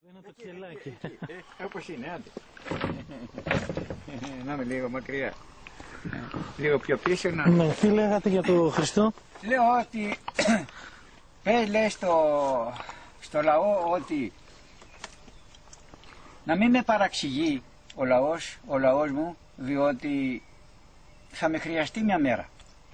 Ένα το κελάκι. Όπως είναι, άντε. Να είμαι λίγο μακριά. Λίγο πιο πίσω να... Ναι, τι λέγατε για το Χριστό? Λέω ότι... Πες λέει στο λαό ότι... Να μην με παραξηγεί ο λαός μου, διότι θα με χρειαστεί μια μέρα.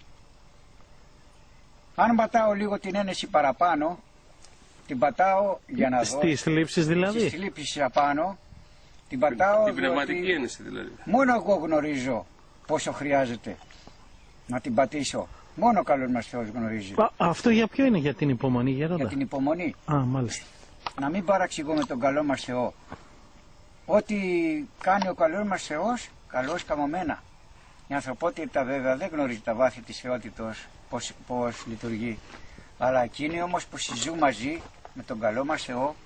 Αν πατάω λίγο την ένεση παραπάνω, την πατάω για να δω... Στις θλίψεις δηλαδή? Στις θλίψεις απάνω, την πατάω... Την πνευματική ένεση δηλαδή. Μόνο εγώ γνωρίζω πόσο χρειάζεται να την πατήσω. Μόνο ο καλός μας Θεός γνωρίζει. Αυτό για ποιο είναι, για την υπομονή, Γέροντα? Για την υπομονή. Α, μάλιστα. Να μην παραξηγούμε τον καλό μας Θεό. Ό,τι κάνει ο καλός μας Θεός, καλώς καμωμένα. Η ανθρωπότητα βέβαια δεν γνωρίζει τα βάθη της θεότητος, πώς λειτουργεί. Αλλά εκείνοι όμως που συζούν μαζί με τον καλό μας Θεό,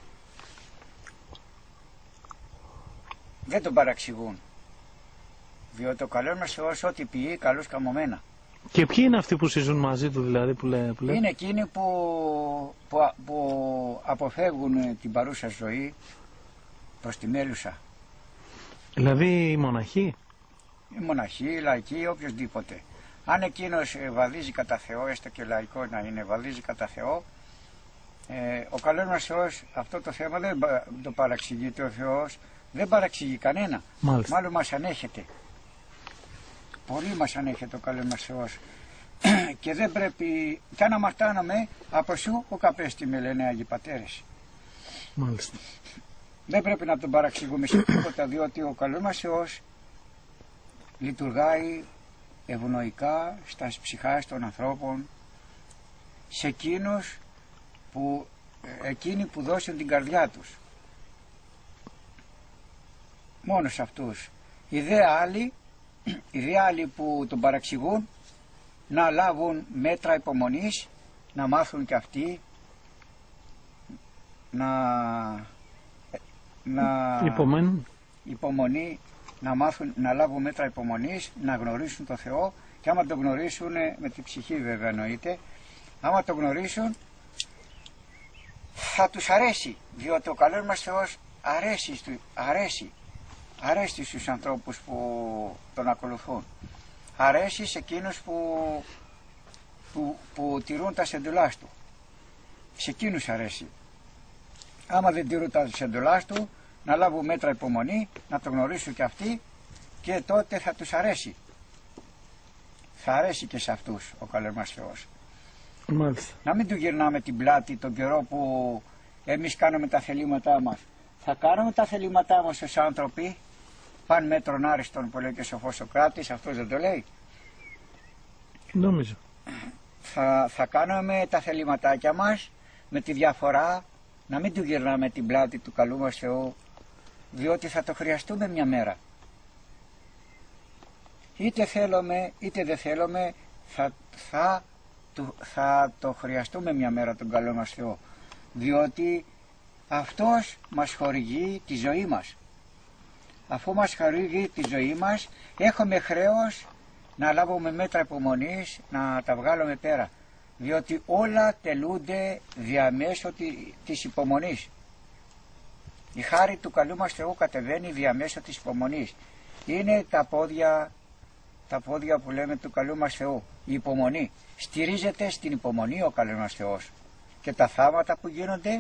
δεν τον παραξηγούν. Διότι ο καλός μας Θεός ό,τι ποιεί, καλώς καμωμένα. Και ποιοι είναι αυτοί που συζούν μαζί του δηλαδή που λέει? Είναι εκείνοι που αποφεύγουν την παρούσα ζωή προς τη μέλουσα. Δηλαδή οι μοναχοί? Οι μοναχοί, οι λαϊκοί, οποιοδήποτε. Αν εκείνος βαδίζει κατά Θεό, έστω και λαϊκό να είναι, βαδίζει κατά Θεό, ο καλός μας Θεός αυτό το θέμα δεν το παραξηγείται. Ο Θεός δεν παραξηγεί κανένα. Μάλιστα. Μάλλον μας ανέχεται. Πολύ μας ανέχεται ο καλός μας Θεός. Και δεν πρέπει, κι αν αμαρτάνομαι από σου, ο καπέστη με λένε Άγιοι Πατέρες. Μάλιστα. Δεν πρέπει να τον παραξηγούμε σε τίποτα, διότι ο καλός μας Θεός λειτουργάει ευνοϊκά στα ψυχάς των ανθρώπων, σε εκείνοι που δώσουν την καρδιά τους. Μόνο σε αυτούς. Οι δε άλλοι που τον παραξηγούν να λάβουν μέτρα υπομονής, να μάθουν και αυτοί υπομονή, να μάθουν, να λάβουν μέτρα υπομονής, να γνωρίσουν το Θεό, και άμα το γνωρίσουν, με τη ψυχή βέβαια εννοείται, άμα το γνωρίσουν θα τους αρέσει, διότι ο καλός μας Θεός αρέσει στους ανθρώπους που τον ακολουθούν. Αρέσει σε εκείνους που τηρούν τα σεντουλάς του. Σε εκείνους αρέσει. Άμα δεν τηρούν τα σεντουλάς του, να λάβουν μέτρα υπομονή, να το γνωρίσουν και αυτοί, και τότε θα τους αρέσει. Θα αρέσει και σε αυτούς ο καλός μας Θεός. Μάλιστα. Να μην του γυρνάμε την πλάτη τον καιρό που εμείς κάνουμε τα θελήματά μας. Θα κάνουμε τα θελήματά μας ως άνθρωποι, παν μέτρον άριστον που λέει και ο σοφός Σωκράτης, αυτός δεν το λέει? Νόμιζα. Θα κάνουμε τα θελήματάκια μας με τη διαφορά να μην του γυρνάμε την πλάτη του καλού μας Θεού, διότι θα το χρειαστούμε μια μέρα. Είτε θέλουμε είτε δεν θέλουμε, θα το χρειαστούμε μια μέρα τον καλό μας Θεό, διότι αυτός μας χορηγεί τη ζωή μας. Αφού μας χορηγεί τη ζωή μας, έχουμε χρέος να λάβουμε μέτρα υπομονής, να τα βγάλουμε πέρα, διότι όλα τελούνται διαμέσω της υπομονής. Η χάρη του καλού μας Θεού κατεβαίνει διαμέσω της υπομονής. Είναι τα πόδια που λέμε του καλού μας Θεού, η υπομονή. Στηρίζεται στην υπομονή ο καλός μας Θεός, και τα θαύματα που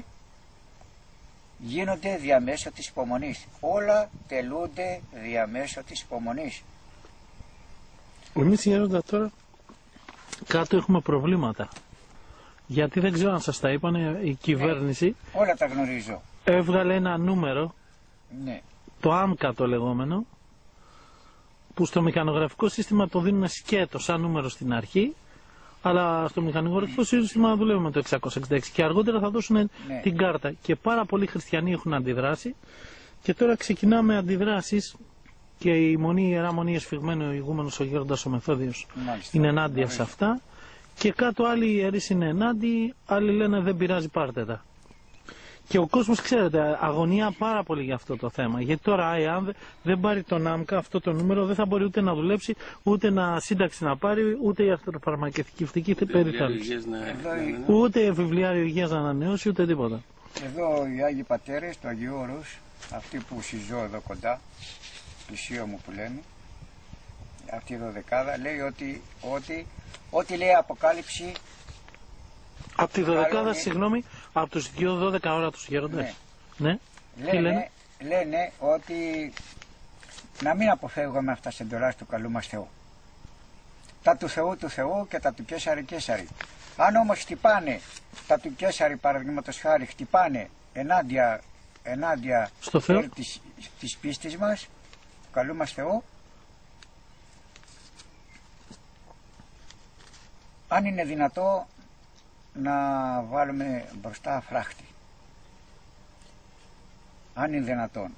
γίνονται διαμέσω της υπομονής. Όλα τελούνται διαμέσω της υπομονής. Εμείς, Γέροντα, τώρα κάτω έχουμε προβλήματα. Γιατί δεν ξέρω αν σας τα είπανε, η κυβέρνηση όλα τα γνωρίζω. Έβγαλε ένα νούμερο, ναι, το ΆΜΚΑ το λεγόμενο, που στο μηχανογραφικό σύστημα το δίνουν σκέτο σαν νούμερο στην αρχή, αλλά στο μηχανογραφικό σύστημα δουλεύουμε το 666 και αργότερα θα δώσουν την κάρτα. Και πάρα πολλοί χριστιανοί έχουν αντιδράσει, και τώρα ξεκινάμε αντιδράσεις, και η Ιερά Μονή Εσφυγμένου, ο ηγούμενος ο Γέροντας ο Μεθόδιος, είναι ενάντια σε αυτά, και κάτω άλλοι ιερείς είναι ενάντια, άλλοι λένε δεν πειράζει, πάρτε τα. Και ο κόσμος, ξέρετε, αγωνία πάρα πολύ για αυτό το θέμα. Γιατί τώρα, εάν δεν πάρει τον ΆΜΚΑ αυτό το νούμερο, δεν θα μπορεί ούτε να δουλέψει, ούτε να σύνταξη να πάρει, ούτε η αυτοφαρμακευτική περίθαλψη. Ούτε βιβλιάριο υγείας να ανανεώσει, ούτε τίποτα. Εδώ οι Άγιοι Πατέρες του Αγίου Όρους, αυτοί που συζώ εδώ κοντά, πλησίο μου που λένε, αυτή η δωδεκάδα, λέει ότι λέει Αποκάλυψη. Από τη δωδεκάδα, συγγνώμη, από τους 2-12 ώρα τους γέροντες. Ναι. Λένε ότι να μην αποφεύγουμε αυτά σε εντολάς του καλού μας Θεού. Τα του Θεού του Θεού και τα του Κέσαρη Κέσαρη. Αν όμως χτυπάνε τα του Κέσαρη, παραδείγματος χάρη, χτυπάνε ενάντια στο Θεό της πίστης μας, του καλού μας Θεού, αν είναι δυνατό να βάλουμε μπροστά φράχτη. Αν είναι δυνατόν.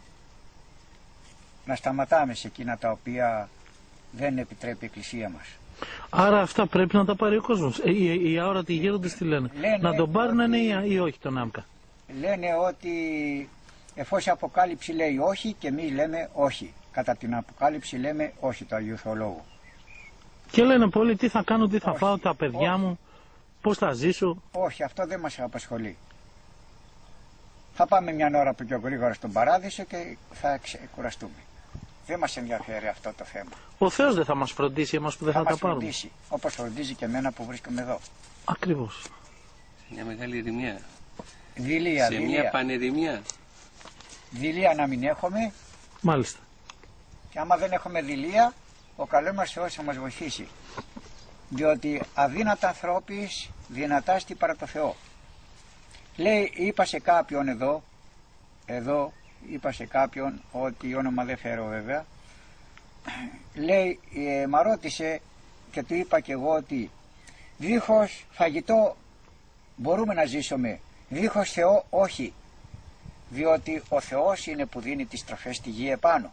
Να σταματάμε σε εκείνα τα οποία δεν επιτρέπει η Εκκλησία μας. Άρα αυτά πρέπει να τα πάρει ο κόσμος. Οι αόρατοι γέροντες τι λένε? Να τον πάρουν ή όχι τον άμκα? Λένε ότι εφόσον η Αποκάλυψη λέει όχι και εμείς λέμε όχι. Κατά την Αποκάλυψη λέμε όχι το Αγίου Θεολόγου. Και λένε πολλοί τι θα κάνω, τι θα φάω τα παιδιά μου, πώς θα ζήσω. Όχι, αυτό δεν μας απασχολεί. Θα πάμε μια ώρα πιο γρήγορα στον Παράδεισο και θα ξεκουραστούμε. Δεν μας ενδιαφέρει αυτό το θέμα. Ο Θεός δεν θα μας φροντίσει εμάς που δεν θα τα πάρουμε? Φροντίσει, όπως φροντίζει και εμένα που βρίσκομαι εδώ. Ακριβώς. Σε μια μεγάλη ερημιά. Δειλία. Μια πανερημιά. Δειλία να μην έχουμε. Μάλιστα. Και άμα δεν έχουμε δειλία, ο καλός μας Θεός θα μας βοηθήσει. Διότι αδύνατα ανθρώπης δυνατά στη παρά το Θεό. Λέει, είπα σε κάποιον εδώ είπα σε κάποιον, ότι όνομα δεν φέρω βέβαια, λέει, μ' ρώτησε και του είπα και εγώ ότι δίχως φαγητό μπορούμε να ζήσουμε, δίχως Θεό όχι, διότι ο Θεός είναι που δίνει τις τροφές στη γη επάνω.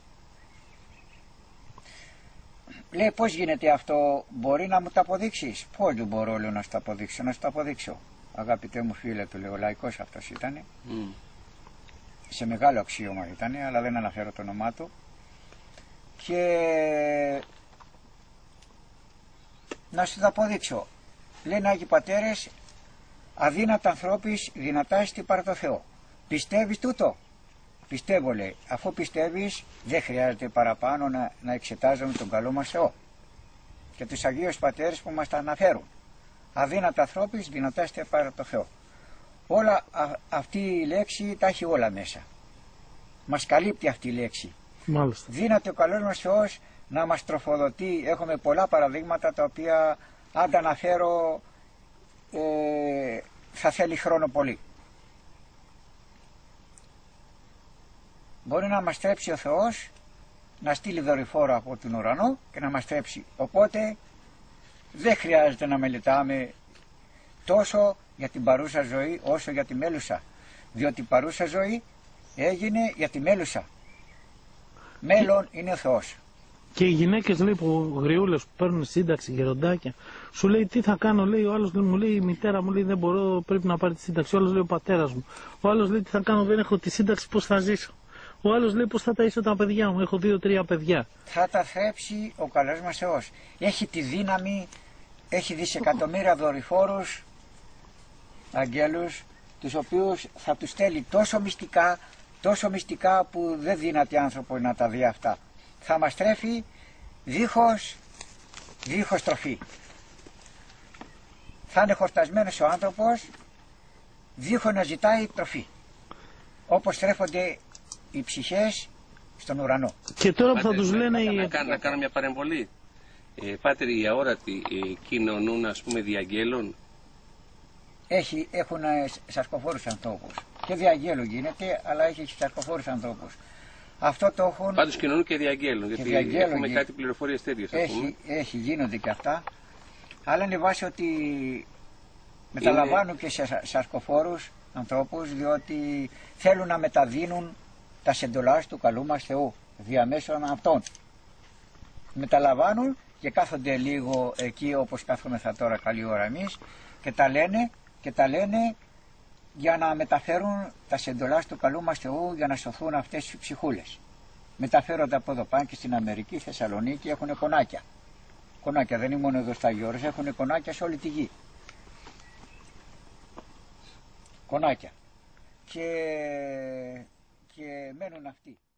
Λέει, πώς γίνεται αυτό, μπορεί να μου το αποδείξεις? Πώς δεν μπορώ, λέω, να σου το αποδείξω? Να σου το αποδείξω, αγαπητέ μου φίλε, του λέω, λαϊκός αυτός ήτανε. Σε μεγάλο αξίωμα ήταν, αλλά δεν αναφέρω το όνομά του. Και να σου το αποδείξω. Λένε Άγιοι Πατέρες, αδύνατα ανθρώπης δυνατά στη παρά το Θεό. Πιστεύεις τούτο? Πιστεύω, λέει. Αφού πιστεύεις, δεν χρειάζεται παραπάνω να εξετάζουμε τον καλό μας Θεό και τους Αγίους Πατέρες που μας τα αναφέρουν. Αδύνατα ανθρώπης δυνατά στη παρά το Θεό. Όλα αυτή η λέξη τα έχει όλα μέσα. Μας καλύπτει αυτή η λέξη. Μάλιστα. Δύναται ο καλός μας Θεός να μας τροφοδοτεί. Έχουμε πολλά παραδείγματα τα οποία αν τα αναφέρω θα θέλει χρόνο πολύ. Μπορεί να μας στρέψει ο Θεός, να στείλει δορυφόρο από τον ουρανό και να μας στρέψει. Οπότε δεν χρειάζεται να μελετάμε τόσο για την παρούσα ζωή όσο για τη μέλουσα, διότι η παρούσα ζωή έγινε για τη μέλουσα. Μέλλον είναι ο Θεός. Και οι γυναίκες, λέει, που γριούλες που παίρνουν σύνταξη, γεροντάκια, σου λέει τι θα κάνω, λέει ο άλλος, μου λέει η μητέρα μου, λέει δεν μπορώ, πρέπει να πάρει τη σύνταξη. Ο άλλος λέει ο πατέρας μου. Ο άλλος λέει τι θα κάνω, δεν έχω τη σύνταξη, πώς θα ζήσω. Ο άλλος λέει πώς θα ταΐσω τα παιδιά μου, έχω 2-3 παιδιά. Θα τα θρέψει ο καλός μας Θεός. Έχει τη δύναμη, έχει δισεκατομμύρια δορυφόρους, αγγέλους, τους οποίους θα τους στέλνει τόσο μυστικά που δεν δύναται άνθρωπο να τα δει αυτά. Θα μας τρέφει δίχως τροφή. Θα είναι χορτασμένος ο άνθρωπος δίχως να ζητάει τροφή. Όπως τρέφονται οι ψυχές στον ουρανό. Και τώρα που θα τους λένε... Να κάνω μια παρεμβολή. Πάτερ, οι αόρατοι κοινωνούν, ας πούμε, διαγγέλων? Έχουν σαρκοφόρους ανθρώπους. Και διαγγέλου γίνεται, αλλά έχει σαρκοφόρους ανθρώπους. Αυτό το έχουν... Πάντως κοινωνούν και διαγγέλων, γιατί έχουμε κάτι πληροφορίες τέτοιες. Γίνονται και αυτά. Αλλά είναι βάση ότι μεταλαμβάνουν και σε σαρκοφόρους ανθρώπους, διότι θέλουν να μεταδίνουν τα σεντολάς του καλού μας Θεού διαμέσων αυτών. Μεταλαμβάνουν και κάθονται λίγο εκεί όπως κάθομεθα τώρα καλή ώρα εμείς και τα λένε για να μεταφέρουν τα σεντολάς του καλού μας Θεού για να σωθούν αυτές οι ψυχούλες. Μεταφέρονται από εδώ πάνε και στην Αμερική, Θεσσαλονίκη, έχουν κονάκια. Κονάκια δεν είναι μόνο εδώ στα Γιώρες, έχουν κονάκια σε όλη τη γη. Κονάκια. και μένουν αυτοί.